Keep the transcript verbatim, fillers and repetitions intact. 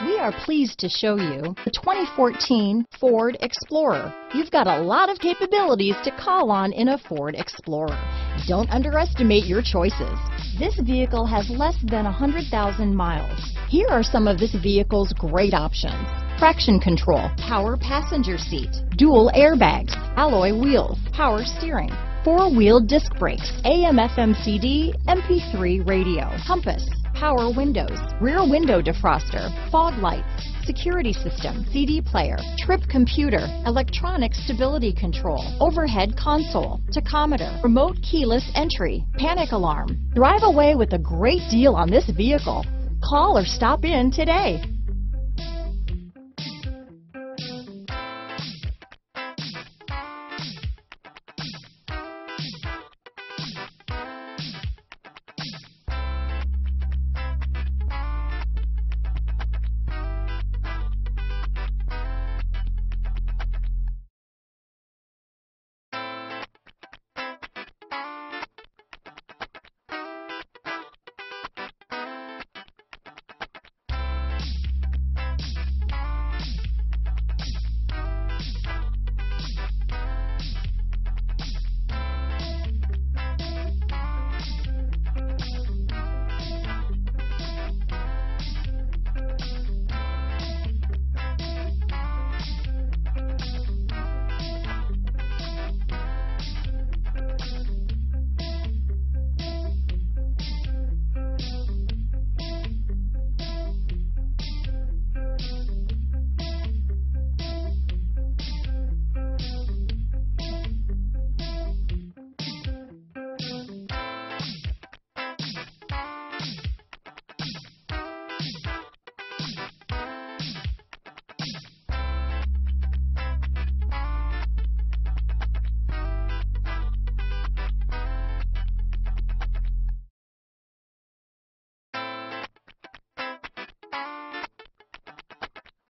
We are pleased to show you the twenty fourteen Ford Explorer. You've got a lot of capabilities to call on in a Ford Explorer. Don't underestimate your choices. This vehicle has less than one hundred thousand miles. Here are some of this vehicle's great options: traction control, power passenger seat, dual airbags, alloy wheels, power steering, four-wheel disc brakes, A M F M C D, M P three radio, compass, power windows, rear window defroster, fog lights, security system, C D player, trip computer, electronic stability control, overhead console, tachometer, remote keyless entry, panic alarm. Drive away with a great deal on this vehicle. Call or stop in today.